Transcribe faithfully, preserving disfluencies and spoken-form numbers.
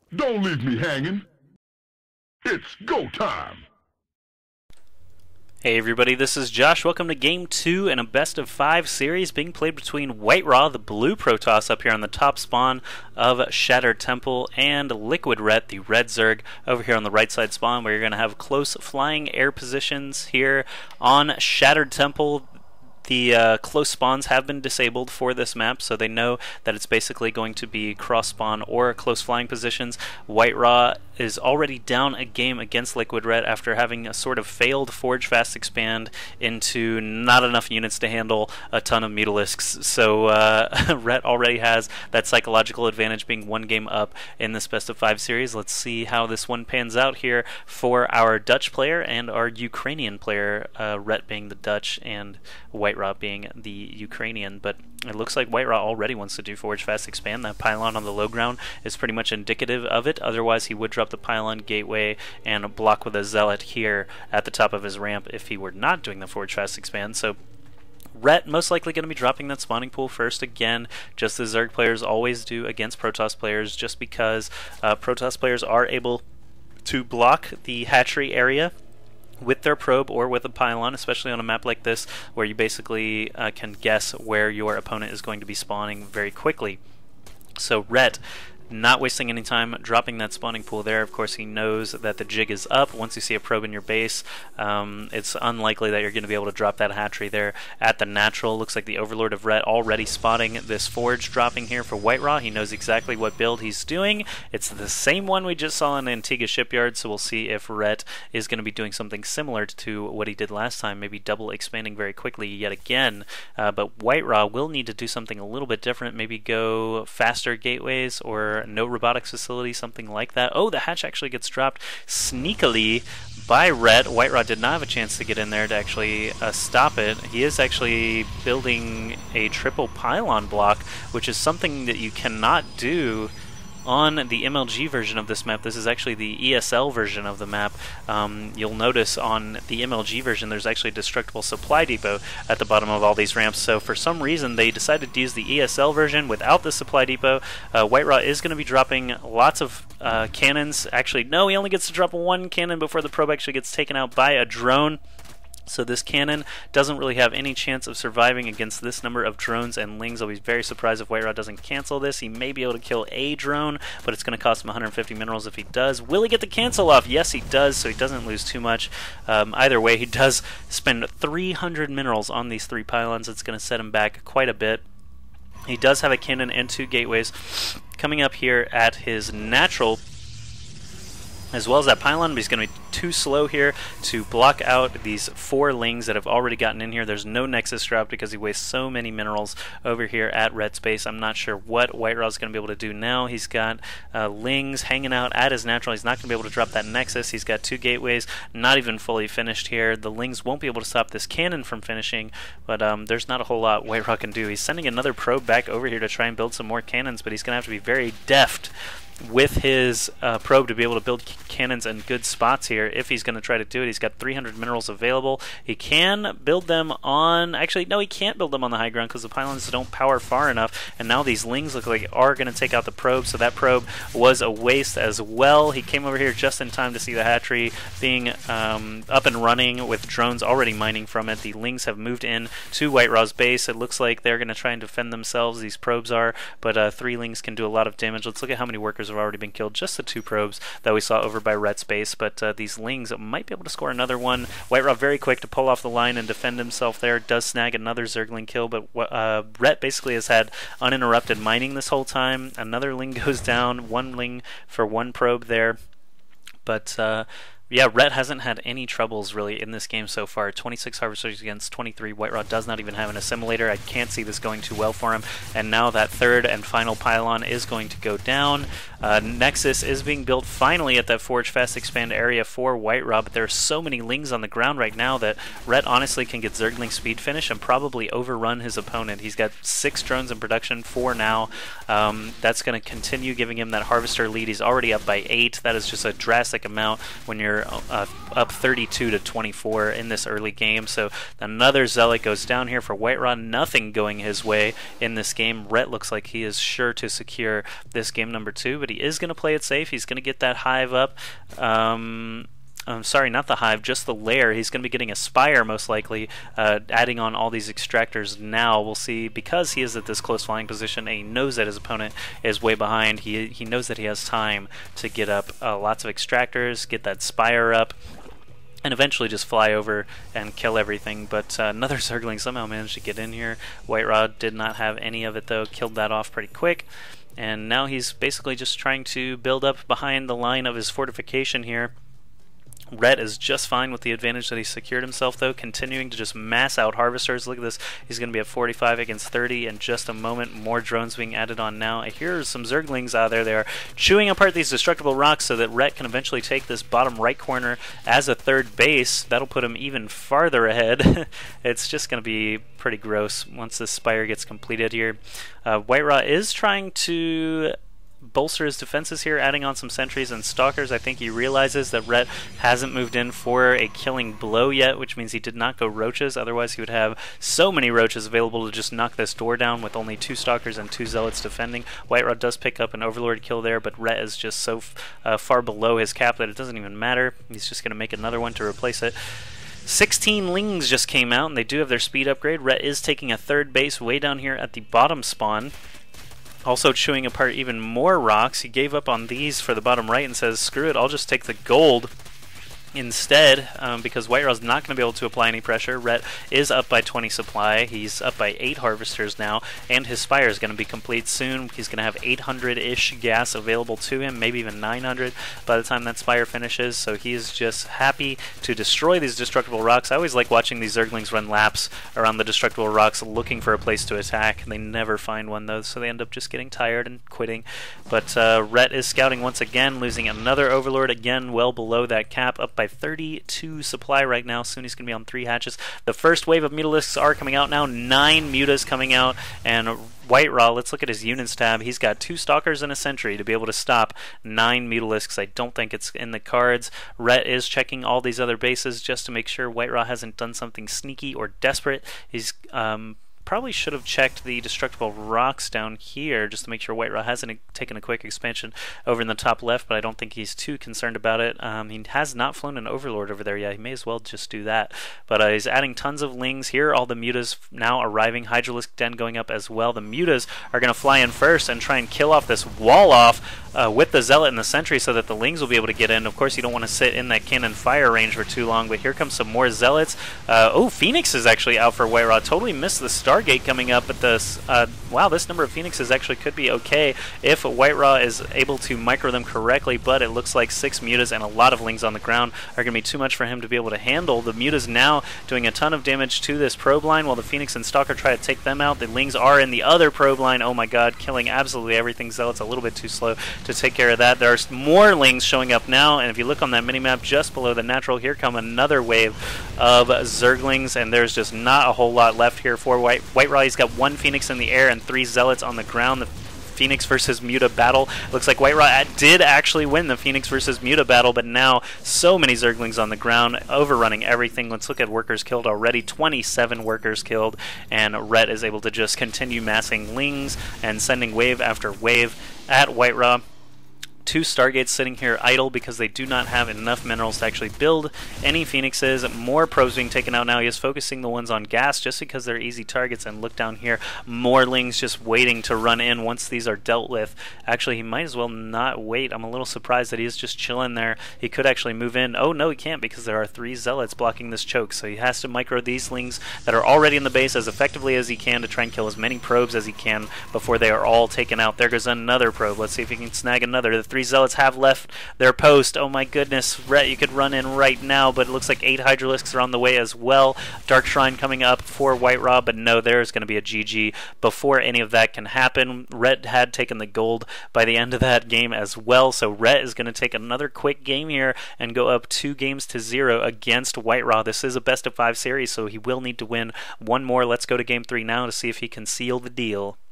Don't leave me hanging. It's go time. Hey everybody, this is Josh. Welcome to Game two in a best of five series being played between Whiterot, the blue Protoss up here on the top spawn of Shattered Temple, and Liquid Ret, the red Zerg, over here on the right side spawn, where you're going to have close flying air positions here on Shattered Temple. The uh, close spawns have been disabled for this map, so they know that it's basically going to be cross spawn or close flying positions. Whiterot is already down a game against Liquid Ret after having a sort of failed Forge Fast Expand into not enough units to handle a ton of Mutalisks. So uh, Ret already has that psychological advantage, being one game up in this best of five series. Let's see how this one pans out here for our Dutch player and our Ukrainian player, uh, Ret being the Dutch and Whiterot being the Ukrainian. But it looks like Whiterot already wants to do Forge Fast Expand. That pylon on the low ground is pretty much indicative of it. Otherwise, he would drop the pylon gateway and block with a Zealot here at the top of his ramp if he were not doing the Forge Fast Expand. So Ret most likely going to be dropping that spawning pool first again, just as Zerg players always do against Protoss players, just because uh, Protoss players are able to block the hatchery area with their probe or with a pylon, especially on a map like this where you basically uh, can guess where your opponent is going to be spawning very quickly. So Ret, not wasting any time dropping that spawning pool there. Of course, he knows that the jig is up. Once you see a probe in your base, um, it's unlikely that you're going to be able to drop that hatchery there at the natural. Looks like the Overlord of Ret already spotting this forge dropping here for Whiterot. He knows exactly what build he's doing. It's the same one we just saw in Antigua Shipyard, so we'll see if Ret is going to be doing something similar to what he did last time, maybe double expanding very quickly yet again. Uh, but Whiterot will need to do something a little bit different, maybe go faster gateways or no robotics facility, something like that. Oh, the hatch actually gets dropped sneakily by Ret. Whiterot did not have a chance to get in there to actually uh, stop it. He is actually building a triple pylon block, which is something that you cannot do on the M L G version of this map. This is actually the E S L version of the map. Um, you'll notice on the M L G version there's actually a destructible supply depot at the bottom of all these ramps, so for some reason they decided to use the E S L version without the supply depot. Uh, Whiterot is going to be dropping lots of uh, cannons. Actually, no, he only gets to drop one cannon before the probe actually gets taken out by a drone. So this cannon doesn't really have any chance of surviving against this number of drones and lings. I'll be very surprised if Whiterot doesn't cancel this. He may be able to kill a drone, but it's going to cost him one hundred fifty minerals if he does. Will he get the cancel off? Yes, he does, so he doesn't lose too much. Um, either way, he does spend three hundred minerals on these three pylons. It's going to set him back quite a bit. He does have a cannon and two gateways coming up here at his natural, as well as that pylon, but he's going to be too slow here to block out these four lings that have already gotten in here. There's no Nexus drop because he wastes so many minerals over here at Ret's base. I'm not sure what Whiterot's going to be able to do now. He's got uh, lings hanging out at his natural. He's not going to be able to drop that Nexus. He's got two gateways, not even fully finished here. The lings won't be able to stop this cannon from finishing, but um, there's not a whole lot Whiterot can do. He's sending another probe back over here to try and build some more cannons, but he's going to have to be very deft with his uh, probe to be able to build cannons in good spots here if he's going to try to do it. He's got three hundred minerals available. He can build them on... Actually, no, he can't build them on the high ground because the pylons don't power far enough, and now these lings look like are going to take out the probe, so that probe was a waste as well. He came over here just in time to see the hatchery being um, up and running with drones already mining from it. The lings have moved in to Whiterot's base. It looks like they're going to try and defend themselves, these probes are, but uh, three lings can do a lot of damage. Let's look at how many workers have already been killed. Just the two probes that we saw over by Ret's base, but uh, these lings might be able to score another one. Whiterot very quick to pull off the line and defend himself there. Does snag another Zergling kill, but uh, Ret basically has had uninterrupted mining this whole time. Another ling goes down. One ling for one probe there. But uh, yeah, Ret hasn't had any troubles really in this game so far. twenty-six Harvesters against twenty-three. Whiterot does not even have an assimilator. I can't see this going too well for him. And now that third and final pylon is going to go down. Uh, Nexus is being built finally at that Forge Fast Expand area for Whiterot, but there are so many lings on the ground right now that Ret honestly can get Zergling speed finish and probably overrun his opponent. He's got six drones in production, four now. Um, that's going to continue giving him that Harvester lead. He's already up by eight. That is just a drastic amount when you're uh, up thirty-two to twenty-four in this early game. So another Zealot goes down here for Whiterot. Nothing going his way in this game. Ret looks like he is sure to secure this game number two, but but he is going to play it safe. He's going to get that hive up. Um, I'm sorry, not the hive, just the lair. He's going to be getting a spire, most likely, uh, adding on all these extractors now. We'll see, because he is at this close flying position and he knows that his opponent is way behind, he, he knows that he has time to get up uh, lots of extractors, get that spire up, and eventually just fly over and kill everything. But uh, another Zergling somehow managed to get in here. Whiterod did not have any of it though, killed that off pretty quick. And now he's basically just trying to build up behind the line of his fortification here. Red is just fine with the advantage that he secured himself though, continuing to just mass out harvesters. Look at this, he's going to be at forty-five against thirty in just a moment. More drones being added on now. Here's some Zerglings out there. They are chewing apart these destructible rocks so that Ret can eventually take this bottom right corner as a third base. That'll put him even farther ahead. It's just going to be pretty gross once this spire gets completed here. Uh, Whiterot is trying to bolster his defenses here, adding on some sentries and stalkers. I think he realizes that Ret hasn't moved in for a killing blow yet, which means he did not go roaches. Otherwise he would have so many roaches available to just knock this door down with only two stalkers and two zealots defending. Whiterod does pick up an overlord kill there, but Ret is just so uh, far below his cap that it doesn't even matter. He's just going to make another one to replace it. sixteen Lings just came out, and they do have their speed upgrade. Ret is taking a third base way down here at the bottom spawn. Also chewing apart even more rocks. He gave up on these for the bottom right and says, screw it, I'll just take the gold instead, um, because Whiterod's not going to be able to apply any pressure. Ret is up by twenty supply. He's up by eight harvesters now, and his spire is going to be complete soon. He's going to have eight hundred-ish gas available to him, maybe even nine hundred by the time that spire finishes, so he's just happy to destroy these destructible rocks. I always like watching these Zerglings run laps around the destructible rocks looking for a place to attack. They never find one though, so they end up just getting tired and quitting. But uh, Ret is scouting once again, losing another overlord, again well below that cap, up by thirty-two supply right now. Soon he's going to be on three hatches. The first wave of Mutalisks are coming out now. Nine Mutas coming out, and Whiterot, let's look at his units tab. He's got two Stalkers and a Sentry to be able to stop nine Mutalisks. I don't think it's in the cards. Ret is checking all these other bases just to make sure Whiterot hasn't done something sneaky or desperate. He's um, probably should have checked the destructible rocks down here just to make sure Whiterot hasn't taken a quick expansion over in the top left, but I don't think he's too concerned about it. Um, he has not flown an Overlord over there yet. He may as well just do that. But uh, he's adding tons of Lings here. All the Mutas now arriving. Hydralisk Den going up as well. The Mutas are going to fly in first and try and kill off this wall off uh, with the Zealot and the Sentry so that the Lings will be able to get in. Of course, you don't want to sit in that cannon fire range for too long, but here comes some more Zealots. Uh, oh, Phoenix is actually out for Whiterot. Totally missed the Stargate coming up, but this, uh, wow, this number of Phoenixes actually could be okay if Whiterot is able to micro them correctly, but it looks like six Mutas and a lot of Lings on the ground are going to be too much for him to be able to handle. The Mutas now doing a ton of damage to this probe line while the Phoenix and Stalker try to take them out. The Lings are in the other probe line. Oh my god, killing absolutely everything. Zealot's a little bit too slow to take care of that. There are more Lings showing up now, and if you look on that minimap just below the natural, here come another wave of Zerglings, and there's just not a whole lot left here for White Whiterot. He's got one Phoenix in the air and three Zealots on the ground. The Phoenix versus Muta battle. Looks like Whiterot did actually win the Phoenix versus Muta battle, but now so many Zerglings on the ground, overrunning everything. Let's look at workers killed already. twenty-seven workers killed, and Ret is able to just continue massing Lings and sending wave after wave at Whiterot. Two Stargates sitting here idle because they do not have enough minerals to actually build any Phoenixes. More probes being taken out now. He is focusing the ones on gas just because they're easy targets. And look down here, more Lings just waiting to run in once these are dealt with. Actually, he might as well not wait. I'm a little surprised that he is just chilling there. He could actually move in. Oh no, he can't because there are three Zealots blocking this choke. So he has to micro these Lings that are already in the base as effectively as he can to try and kill as many probes as he can before they are all taken out. There goes another probe. Let's see if he can snag another. The three Zealots have left their post. Oh my goodness, Ret, you could run in right now, but it looks like eight Hydralisks are on the way as well. Dark Shrine coming up for Whiterot, but no, there's going to be a G G before any of that can happen. Ret had taken the gold by the end of that game as well, so Ret is going to take another quick game here and go up two games to zero against Whiterot. This is a best of five series, so he will need to win one more. Let's go to game three now to see if he can seal the deal.